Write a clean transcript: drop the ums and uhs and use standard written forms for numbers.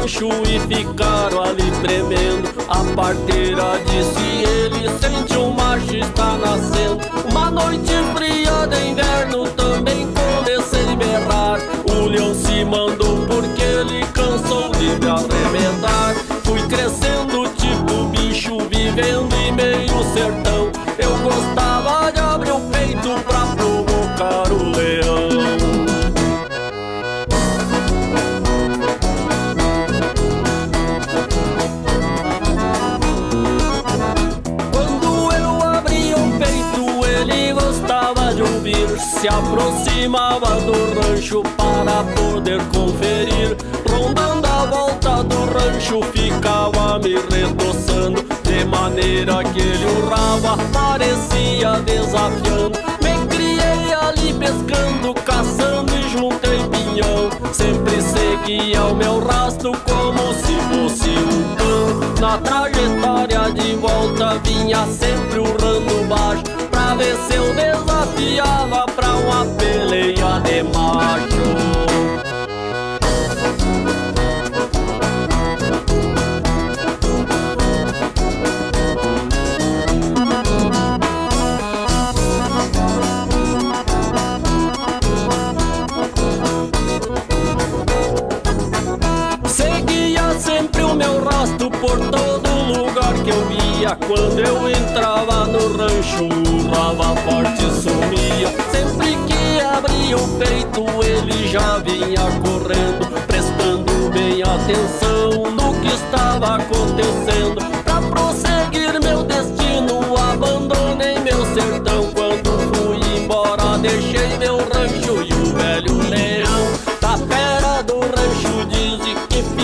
rancho e ficaram ali tremendo. A parteira disse: ele sente o macho está nascendo. Uma noite fria de inverno também comecei a berrar. O leão se mandou porque ele cansou de me arrebentar. Fui crescendo tipo bicho vivendo em meio sertão. Eu gostava de abrir o peito pra provocar o leão. Quando eu abria o peito ele gostava de ouvir. Se aproximava do rancho para poder conferir. Rondando a volta do rancho ficava me retoçando, de maneira que ele urrava, parecia desafiando. Me criei ali pescando, caçando e juntei pinhão. Sempre seguia o meu rastro como se fosse um cão. Na trajetória de volta vinha sempre urrando baixo, pra ver se eu desafiava pra uma peleia de macho. Sempre o meu rastro por todo lugar que eu via. Quando eu entrava no rancho, urrava forte e sumia. Sempre que abria o peito, ele já vinha correndo, prestando bem atenção no que estava acontecendo. Pra prosseguir meu destino, abandonei meu sertão. Quando fui embora, deixei meu rancho e o velho leão da fera do rancho disse que